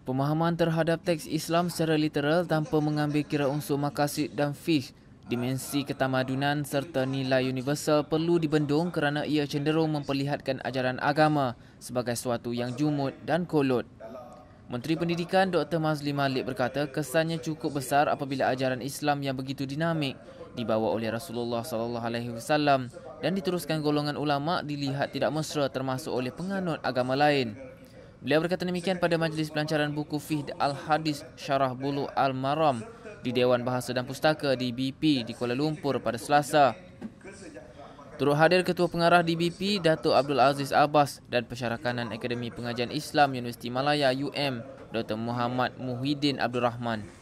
Pemahaman terhadap teks Islam secara literal tanpa mengambil kira unsur maqasid dan fiqh, dimensi ketamadunan serta nilai universal perlu dibendung kerana ia cenderung memperlihatkan ajaran agama sebagai sesuatu yang jumud dan kolot. Menteri Pendidikan Dr. Mazli Malik berkata kesannya cukup besar apabila ajaran Islam yang begitu dinamik dibawa oleh Rasulullah SAW dan diteruskan golongan ulama dilihat tidak mesra termasuk oleh penganut agama lain. Beliau berkata demikian pada majlis pelancaran buku Fiqh Al-Hadis Syarah Bulu Al-Maram di Dewan Bahasa dan Pustaka di BP di Kuala Lumpur pada Selasa. Turut hadir Ketua Pengarah di BP Datuk Abdul Aziz Abbas dan Pensyarakanan Akademi Pengajian Islam Universiti Malaya UM Dr. Muhammad Muhyiddin Abdul Rahman.